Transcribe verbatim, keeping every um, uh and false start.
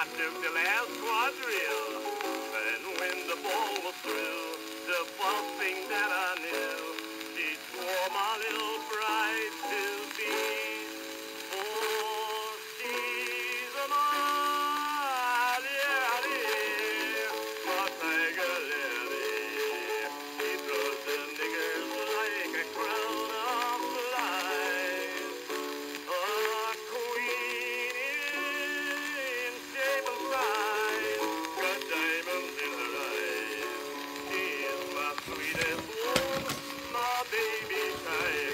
I took the last quadrille, and when the ball was through, the first thing that I knew, she swore my little bride to be. For she's a mighty, my tiger lily. She throws the niggers like a crown of flies. A queen in shape and size, got diamonds in her eyes. She is my sweetest one, my baby child.